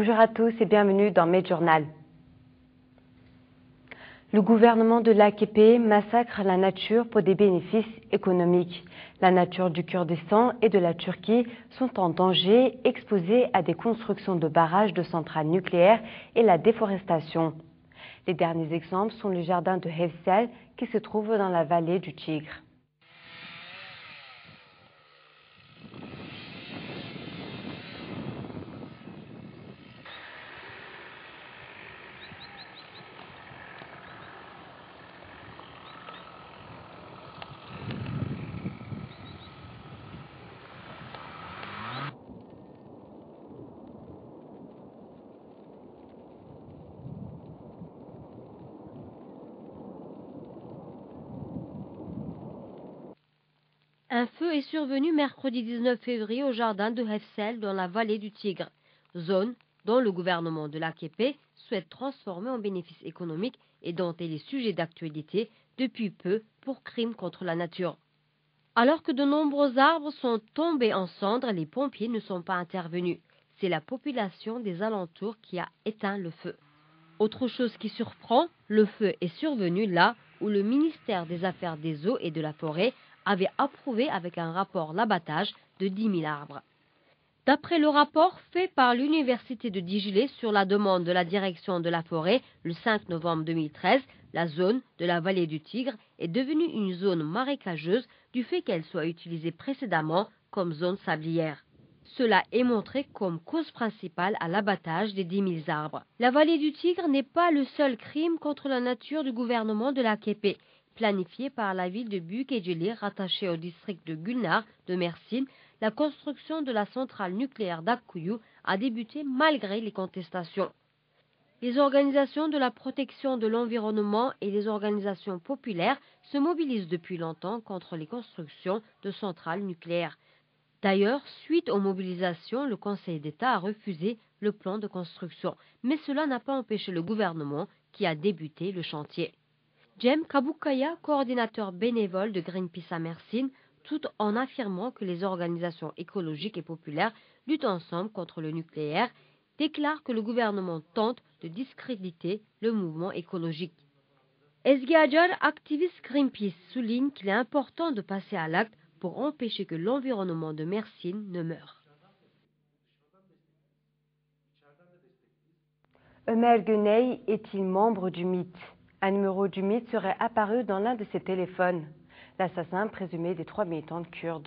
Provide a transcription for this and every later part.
Bonjour à tous et bienvenue dans Medjournal. Le gouvernement de l'AKP massacre la nature pour des bénéfices économiques. La nature du Kurdistan et de la Turquie sont en danger, exposées à des constructions de barrages de centrales nucléaires et la déforestation. Les derniers exemples sont le jardin de Hevsel qui se trouve dans la vallée du Tigre. Un feu est survenu mercredi 19 février au jardin de Hevsel dans la vallée du Tigre, zone dont le gouvernement de l'AKP souhaite transformer en bénéfice économique et dont elle est sujet d'actualité depuis peu pour crimes contre la nature. Alors que de nombreux arbres sont tombés en cendres, les pompiers ne sont pas intervenus. C'est la population des alentours qui a éteint le feu. Autre chose qui surprend, le feu est survenu là où le ministère des Affaires des Eaux et de la Forêt avait approuvé avec un rapport l'abattage de 10 000 arbres. D'après le rapport fait par l'Université de Dijelé sur la demande de la direction de la forêt le 5 novembre 2013, la zone de la vallée du Tigre est devenue une zone marécageuse du fait qu'elle soit utilisée précédemment comme zone sablière. Cela est montré comme cause principale à l'abattage des 10 000 arbres. La vallée du Tigre n'est pas le seul crime contre la nature du gouvernement de l'AKP. Planifié par la ville de Büyükeceli, rattachée au district de Gülnar de Mersin, la construction de la centrale nucléaire d'Akkuyu a débuté malgré les contestations. Les organisations de la protection de l'environnement et les organisations populaires se mobilisent depuis longtemps contre les constructions de centrales nucléaires. D'ailleurs, suite aux mobilisations, le Conseil d'État a refusé le plan de construction, mais cela n'a pas empêché le gouvernement qui a débuté le chantier. Cem Kabukaya, coordinateur bénévole de Greenpeace à Mersin, tout en affirmant que les organisations écologiques et populaires luttent ensemble contre le nucléaire, déclare que le gouvernement tente de discréditer le mouvement écologique. Ezgi Acar, activiste Greenpeace, souligne qu'il est important de passer à l'acte pour empêcher que l'environnement de Mersin ne meure. Ömer Güney est-il membre du MIT? Un numéro du MIT serait apparu dans l'un de ses téléphones. L'assassin présumé des 3 militantes kurdes.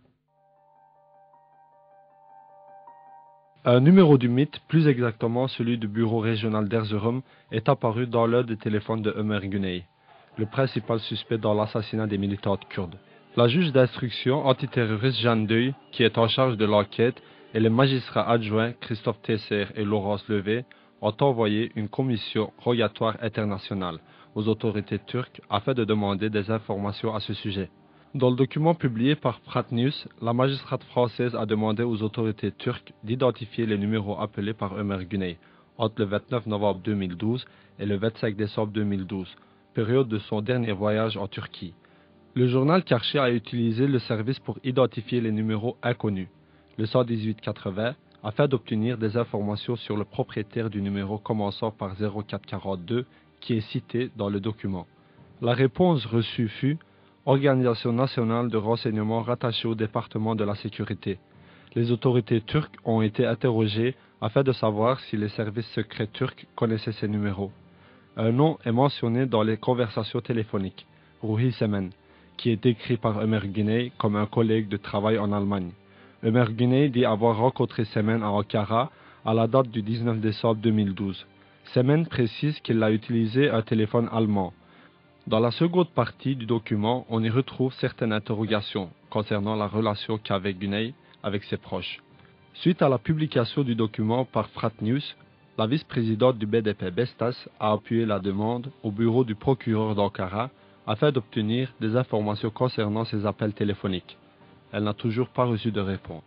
Un numéro du MIT, plus exactement celui du bureau régional d'Erzurum, est apparu dans l'un des téléphones de Ömer Güney, le principal suspect dans l'assassinat des militantes kurdes. La juge d'instruction antiterroriste Jeanne Deuil, qui est en charge de l'enquête, et les magistrats adjoints Christophe Tesser et Laurence Levé ont envoyé une commission rogatoire internationale aux autorités turques afin de demander des informations à ce sujet. Dans le document publié par Prat News, la magistrate française a demandé aux autorités turques d'identifier les numéros appelés par Ömer Güney entre le 29 novembre 2012 et le 25 décembre 2012, période de son dernier voyage en Turquie. Le journal Karşı a utilisé le service pour identifier les numéros inconnus, le 11880, afin d'obtenir des informations sur le propriétaire du numéro commençant par 0442 qui est cité dans le document. La réponse reçue fut « Organisation nationale de renseignement rattachée au département de la sécurité ». Les autorités turques ont été interrogées afin de savoir si les services secrets turcs connaissaient ces numéros. Un nom est mentionné dans les conversations téléphoniques, Ruhi Semen, qui est décrit par Ömer Güney comme un collègue de travail en Allemagne. Ömer Güney dit avoir rencontré Semen à Ankara à la date du 19 décembre 2012. Semen précise qu'il a utilisé un téléphone allemand. Dans la seconde partie du document, on y retrouve certaines interrogations concernant la relation qu'avait Güney avec ses proches. Suite à la publication du document par Frat News, la vice-présidente du BDP Bestas a appuyé la demande au bureau du procureur d'Ankara afin d'obtenir des informations concernant ces appels téléphoniques. Elle n'a toujours pas reçu de réponse.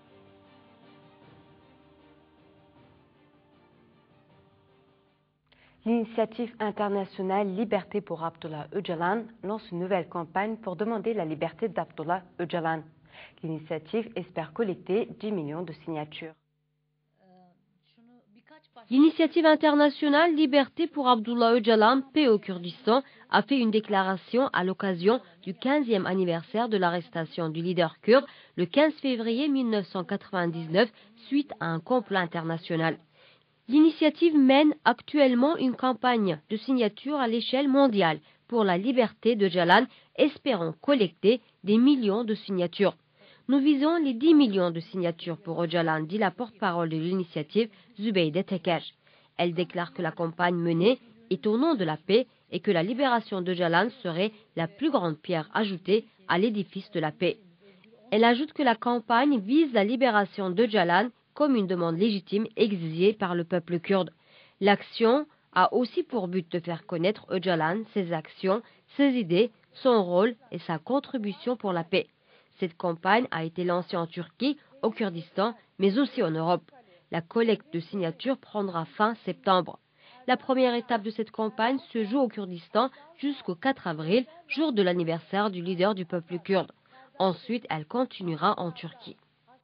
L'initiative internationale Liberté pour Abdullah Öcalan lance une nouvelle campagne pour demander la liberté d'Abdullah Öcalan. L'initiative espère collecter 10 millions de signatures. L'initiative internationale Liberté pour Abdullah Öcalan, paix au Kurdistan, a fait une déclaration à l'occasion du 15e anniversaire de l'arrestation du leader kurde le 15 février 1999 suite à un complot international. L'initiative mène actuellement une campagne de signature à l'échelle mondiale pour la liberté de Öcalan, espérant collecter des millions de signatures. Nous visons les 10 millions de signatures pour Öcalan, dit la porte-parole de l'initiative, Zübeyde Teker. Elle déclare que la campagne menée est au nom de la paix et que la libération d'Öcalan serait la plus grande pierre ajoutée à l'édifice de la paix. Elle ajoute que la campagne vise la libération d'Öcalan comme une demande légitime exigée par le peuple kurde. L'action a aussi pour but de faire connaître Öcalan, ses actions, ses idées, son rôle et sa contribution pour la paix. Cette campagne a été lancée en Turquie, au Kurdistan, mais aussi en Europe. La collecte de signatures prendra fin septembre. La première étape de cette campagne se joue au Kurdistan jusqu'au 4 avril, jour de l'anniversaire du leader du peuple kurde. Ensuite, elle continuera en Turquie.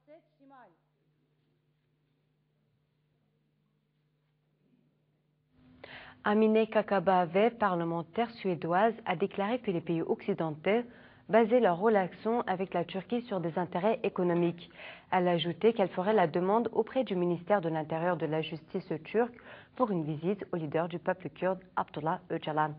Amineh Kakabaveh, parlementaire suédoise, a déclaré que les pays occidentaux basaient leurs relations avec la Turquie sur des intérêts économiques. Elle a ajouté qu'elle ferait la demande auprès du ministère de l'Intérieur de la Justice turc pour une visite au leader du peuple kurde, Abdullah Öcalan.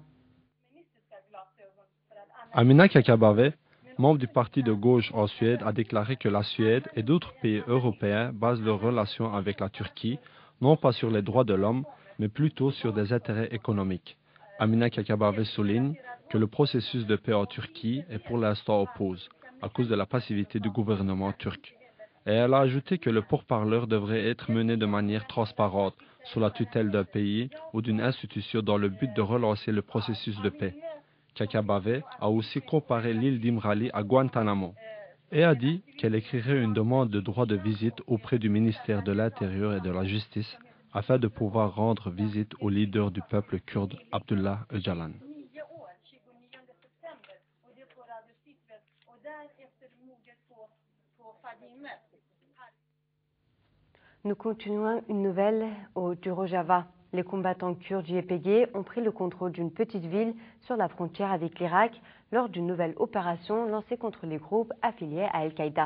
Amineh Kakabaveh, membre du parti de gauche en Suède, a déclaré que la Suède et d'autres pays européens basent leurs relations avec la Turquie, non pas sur les droits de l'homme, mais plutôt sur des intérêts économiques. Amineh Kakabaveh souligne que le processus de paix en Turquie est pour l'instant en pause, à cause de la passivité du gouvernement turc. Et elle a ajouté que le pourparleur devrait être mené de manière transparente, sous la tutelle d'un pays ou d'une institution dans le but de relancer le processus de paix. Kakabaveh a aussi comparé l'île d'Imrali à Guantanamo et a dit qu'elle écrirait une demande de droit de visite auprès du ministère de l'Intérieur et de la Justice afin de pouvoir rendre visite au leader du peuple kurde, Abdullah Öcalan. Nous continuons une nouvelle du Rojava. Les combattants kurdes du YPG ont pris le contrôle d'une petite ville sur la frontière avec l'Irak lors d'une nouvelle opération lancée contre les groupes affiliés à Al-Qaïda.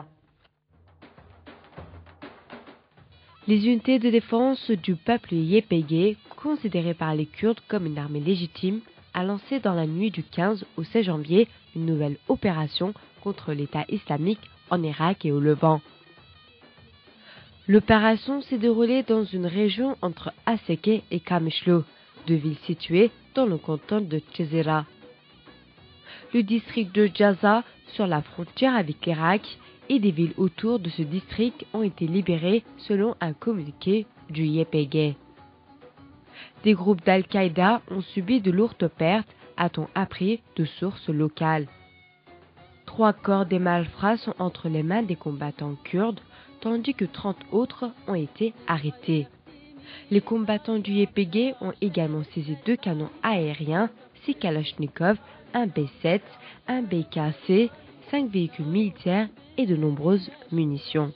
Les unités de défense du peuple YPG, considérées par les Kurdes comme une armée légitime, a lancé dans la nuit du 15 au 16 janvier une nouvelle opération contre l'État islamique en Irak et au Levant. L'opération s'est déroulée dans une région entre Haseke et Kamishlo, deux villes situées dans le canton de Cezera. Le district de Jaza, sur la frontière avec l'Irak, et des villes autour de ce district ont été libérées selon un communiqué du YPG. Des groupes d'Al-Qaïda ont subi de lourdes pertes, a-t-on appris de sources locales. 3 corps des malfrats sont entre les mains des combattants kurdes, tandis que 30 autres ont été arrêtés. Les combattants du YPG ont également saisi 2 canons aériens, 6 Kalachnikov, un B-7, un BKC, 5 véhicules militaires et de nombreuses munitions.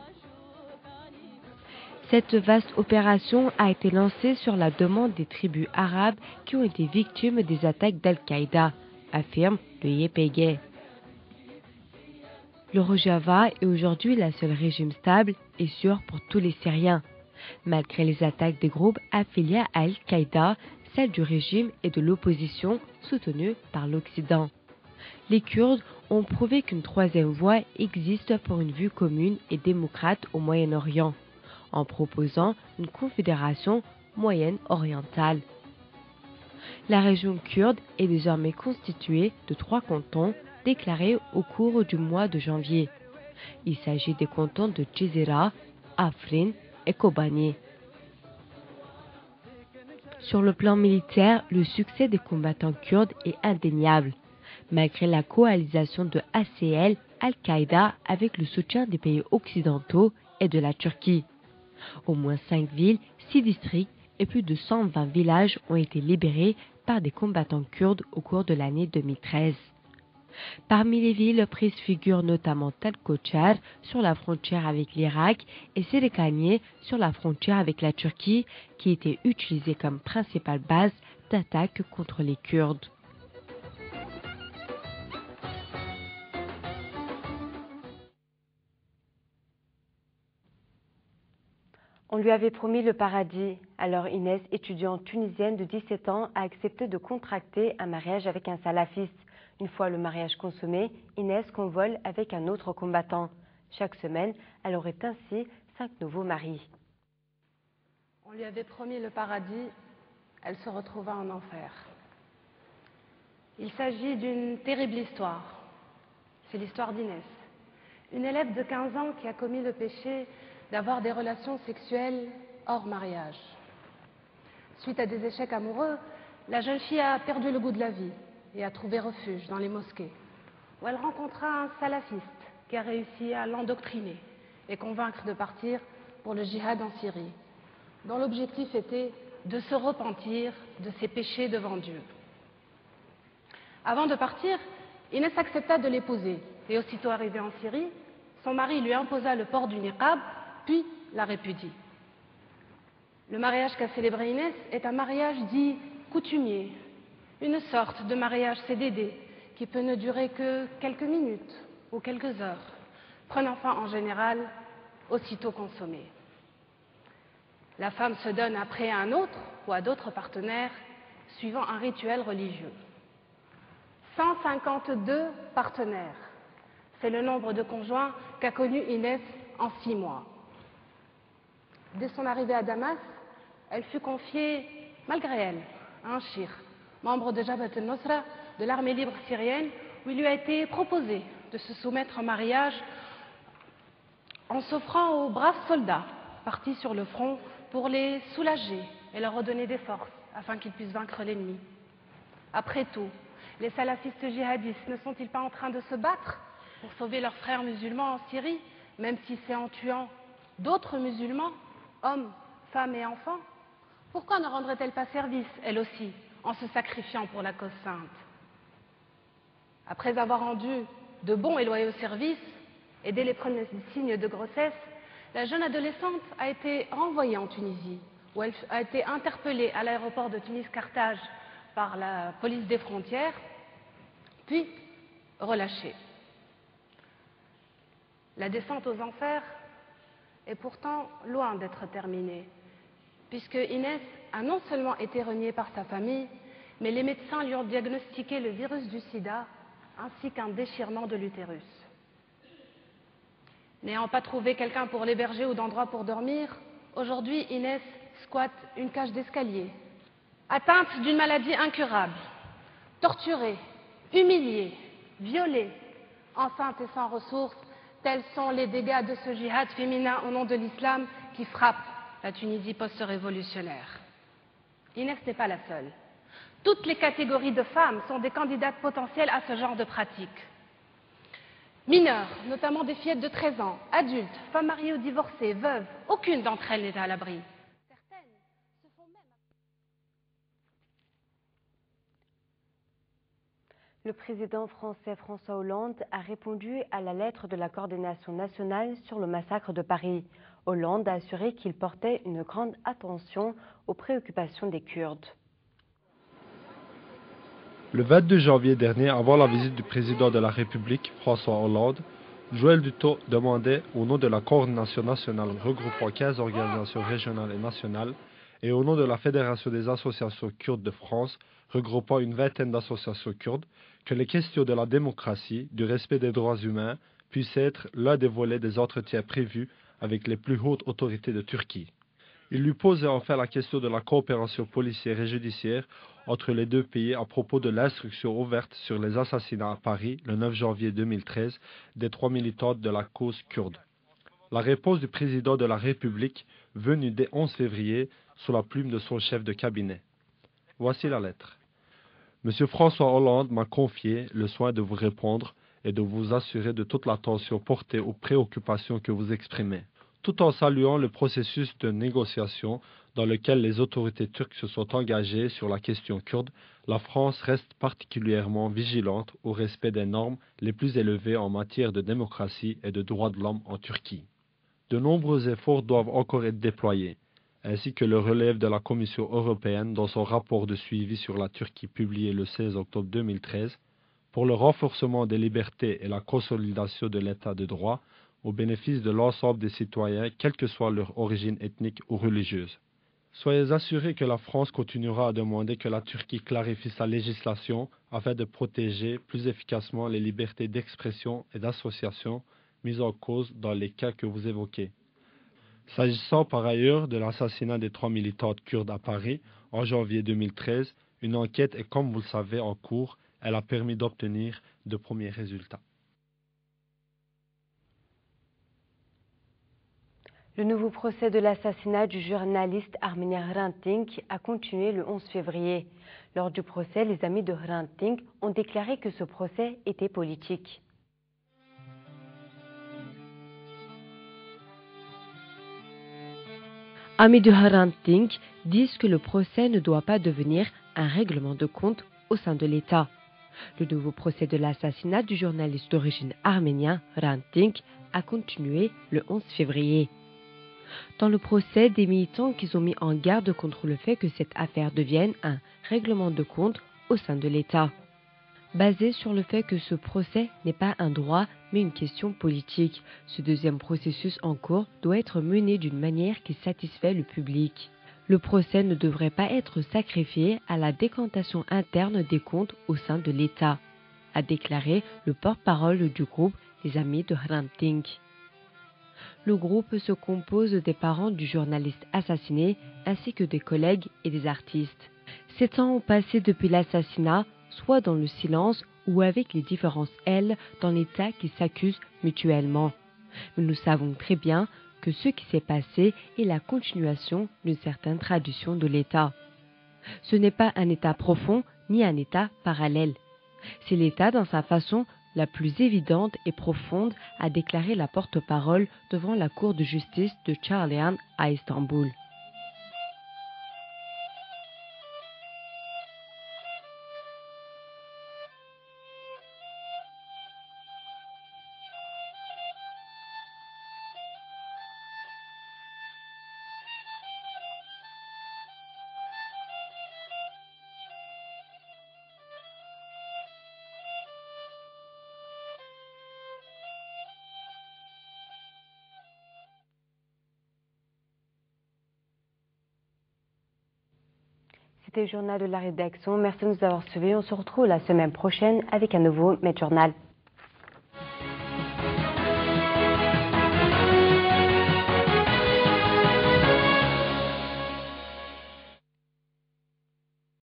Cette vaste opération a été lancée sur la demande des tribus arabes qui ont été victimes des attaques d'Al-Qaïda, affirme le YPG. Le Rojava est aujourd'hui la seule régime stable et sûr pour tous les Syriens. Malgré les attaques des groupes affiliés à Al-Qaïda, celle du régime et de l'opposition soutenue par l'Occident. Les Kurdes ont prouvé qu'une troisième voie existe pour une vue commune et démocrate au Moyen-Orient, en proposant une confédération moyenne-orientale. La région kurde est désormais constituée de 3 cantons déclarés au cours du mois de janvier. Il s'agit des cantons de Cezera, Afrin et Kobani. Sur le plan militaire, le succès des combattants kurdes est indéniable, malgré la coalisation de ACL, Al-Qaïda avec le soutien des pays occidentaux et de la Turquie. Au moins 5 villes, 6 districts et plus de 120 villages ont été libérés par des combattants kurdes au cours de l'année 2013. Parmi les villes prises figurent notamment Tel Kochar sur la frontière avec l'Irak et Serikaniye sur la frontière avec la Turquie, qui étaient utilisées comme principale base d'attaque contre les Kurdes. On lui avait promis le paradis. Alors Inès, étudiante tunisienne de 17 ans, a accepté de contracter un mariage avec un salafiste. Une fois le mariage consommé, Inès convole avec un autre combattant. Chaque semaine, elle aurait ainsi 5 nouveaux maris. On lui avait promis le paradis, elle se retrouva en enfer. Il s'agit d'une terrible histoire. C'est l'histoire d'Inès, une élève de 15 ans qui a commis le péché d'avoir des relations sexuelles hors mariage. Suite à des échecs amoureux, la jeune fille a perdu le goût de la vie et a trouvé refuge dans les mosquées, où elle rencontra un salafiste qui a réussi à l'endoctriner et convaincre de partir pour le djihad en Syrie, dont l'objectif était de se repentir de ses péchés devant Dieu. Avant de partir, Inès accepta de l'épouser et aussitôt arrivée en Syrie, son mari lui imposa le port du niqab, puis la répudie. Le mariage qu'a célébré Inès est un mariage dit coutumier, une sorte de mariage CDD qui peut ne durer que quelques minutes ou quelques heures, prenant fin en général aussitôt consommé. La femme se donne après à un autre ou à d'autres partenaires suivant un rituel religieux. 152 partenaires, c'est le nombre de conjoints qu'a connu Inès en 6 mois. Dès son arrivée à Damas, elle fut confiée, malgré elle, à un shir, membre de Jabhat al-Nusra, de l'armée libre syrienne, où il lui a été proposé de se soumettre en mariage en s'offrant aux braves soldats partis sur le front pour les soulager et leur redonner des forces afin qu'ils puissent vaincre l'ennemi. Après tout, les salafistes djihadistes ne sont-ils pas en train de se battre pour sauver leurs frères musulmans en Syrie, même si c'est en tuant d'autres musulmans, hommes, femmes et enfants? Pourquoi ne rendrait-elle pas service, elle aussi, en se sacrifiant pour la cause sainte? Après avoir rendu de bons et loyaux services, et dès les premiers signes de grossesse, la jeune adolescente a été renvoyée en Tunisie, où elle a été interpellée à l'aéroport de Tunis-Carthage par la police des frontières, puis relâchée. La descente aux enfers est pourtant loin d'être terminée, puisque Inès a non seulement été reniée par sa famille, mais les médecins lui ont diagnostiqué le virus du sida ainsi qu'un déchirement de l'utérus. N'ayant pas trouvé quelqu'un pour l'héberger ou d'endroit pour dormir, aujourd'hui Inès squatte une cage d'escalier. Atteinte d'une maladie incurable, torturée, humiliée, violée, enceinte et sans ressources, tels sont les dégâts de ce djihad féminin au nom de l'islam qui frappe la Tunisie post-révolutionnaire. Inès n'est pas la seule. Toutes les catégories de femmes sont des candidates potentielles à ce genre de pratique. Mineures, notamment des fillettes de 13 ans, adultes, femmes mariées ou divorcées, veuves, aucune d'entre elles n'est à l'abri. Certaines se font même... Le président français François Hollande a répondu à la lettre de la coordination nationale sur le massacre de Paris. Hollande a assuré qu'il portait une grande attention aux préoccupations des Kurdes. Le 22 janvier dernier, avant la visite du président de la République, François Hollande, Joël Dutot demandait, au nom de la coordination nationale regroupant 15 organisations régionales et nationales, et au nom de la Fédération des associations kurdes de France, regroupant une vingtaine d'associations kurdes, que les questions de la démocratie, du respect des droits humains, puissent être l'un des volets des entretiens prévus avec les plus hautes autorités de Turquie. Il lui posait enfin la question de la coopération policière et judiciaire entre les deux pays à propos de l'instruction ouverte sur les assassinats à Paris le 9 janvier 2013 des 3 militantes de la cause kurde. La réponse du président de la République venue dès 11 février sous la plume de son chef de cabinet. Voici la lettre. Monsieur François Hollande m'a confié le soin de vous répondre et de vous assurer de toute l'attention portée aux préoccupations que vous exprimez. tout en saluant le processus de négociation dans lequel les autorités turques se sont engagées sur la question kurde. La France reste particulièrement vigilante au respect des normes les plus élevées en matière de démocratie et de droits de l'homme en Turquie. De nombreux efforts doivent encore être déployés, ainsi que le relève de la Commission européenne dans son rapport de suivi sur la Turquie publié le 16 octobre 2013, pour le renforcement des libertés et la consolidation de l'état de droit au bénéfice de l'ensemble des citoyens, quelle que soit leur origine ethnique ou religieuse. Soyez assurés que la France continuera à demander que la Turquie clarifie sa législation afin de protéger plus efficacement les libertés d'expression et d'association mises en cause dans les cas que vous évoquez. S'agissant par ailleurs de l'assassinat des 3 militantes kurdes à Paris en janvier 2013, une enquête est, comme vous le savez, en cours. Elle a permis d'obtenir de premiers résultats. Le nouveau procès de l'assassinat du journaliste arménien Hrant Dink a continué le 11 février. Lors du procès, les amis de Hrant Dink ont déclaré que ce procès était politique. Amis de Hrant Dink disent que le procès ne doit pas devenir un règlement de compte au sein de l'État. Le nouveau procès de l'assassinat du journaliste d'origine arménienne Hrant Dink a continué le 11 février. Dans le procès, des militants qui ont mis en garde contre le fait que cette affaire devienne un règlement de compte au sein de l'État, basé sur le fait que ce procès n'est pas un droit mais une question politique. Ce deuxième processus en cours doit être mené d'une manière qui satisfait le public. Le procès ne devrait pas être sacrifié à la décantation interne des comptes au sein de l'État, a déclaré le porte-parole du groupe Les Amis de Hrant Dink. Le groupe se compose des parents du journaliste assassiné ainsi que des collègues et des artistes. 7 ans ont passé depuis l'assassinat, soit dans le silence ou avec les différences, dans l'État qui s'accusent mutuellement. Mais nous savons très bien que ce qui s'est passé est la continuation d'une certaine tradition de l'État. Ce n'est pas un État profond ni un État parallèle. C'est l'État dans sa façon la plus évidente et profonde, a déclaré la porte-parole devant la Cour de justice de Çağlayan à Istanbul. C'était le journal de la rédaction. Merci de nous avoir suivis. On se retrouve la semaine prochaine avec un nouveau Med Journal.